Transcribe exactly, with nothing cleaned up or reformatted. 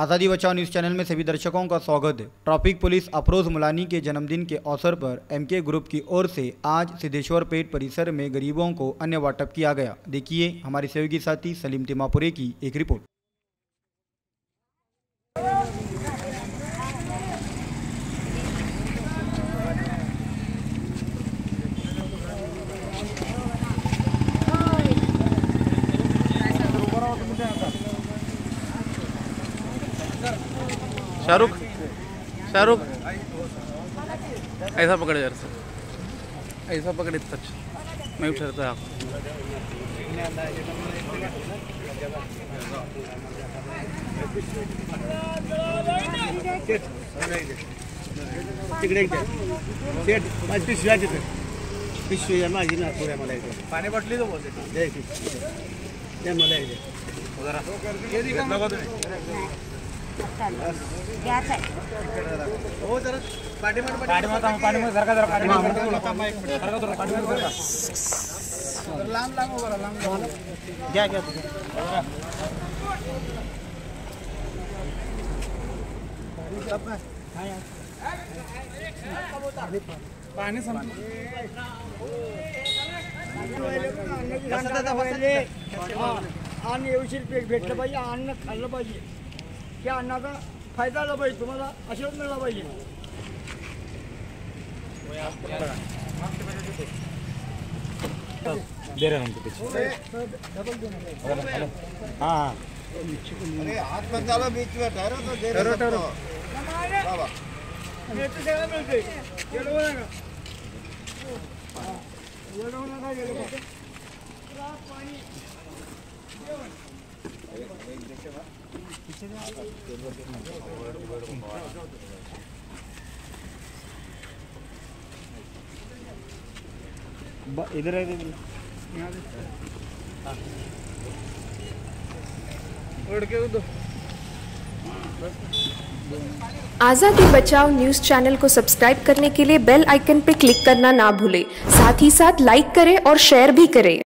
आज़ादी बचाओ news channel में सभी दर्शकों का स्वागत है। ट्रैफिक पुलिस अफरोज मुलानी के जन्मदिन के अवसर पर एमके ग्रुप की ओर से आज सिद्धेश्वर पेट परिसर में गरीबों को अन्न वाटप किया गया। देखिए हमारे सहयोगी साथी सलीम तिमापुरे की एक रिपोर्ट। शाहरुख शाहरुख ऐसा पकड़ यार सर, ऐसा पकड़ इतना अच्छा मैं उठा आप पिशवी माझी ना पुऱ्या मला इथे पाणी बाटली तो बोलते दे ते मला इथे जरा ये दिखा नका तुम्ही गॅस आहे हो जरा पाणी मध्ये पाणी मध्ये पाणी मध्ये सरका जरा पाणी मध्ये सरका जरा पाणी मध्ये सरका लांब लांब उभा राहा, लांब लांब घ्या घ्या पाणी संपलं अन्न येऊशील भेटलं पाहिजे, अन्न खाल्लं पाहिजे, त्या अन्नाचा फायदा झाला पाहिजे, तुम्हाला आशीर्वाद मिळाला पाहिजे. दे रहे हम तो पीछे हाँ अरे हाथ बंद डालो बीच में ठहरो तो दे रहे ठहरो बाबा ये तो देगा मिलते ये लोग ना ये लोग ना ये लोग पानी इधर है आज़ादी बचाओ न्यूज़ चैनल को सब्सक्राइब करने के लिए बेल आइकन पर क्लिक करना ना भूलें। साथ ही साथ लाइक करें और शेयर भी करें।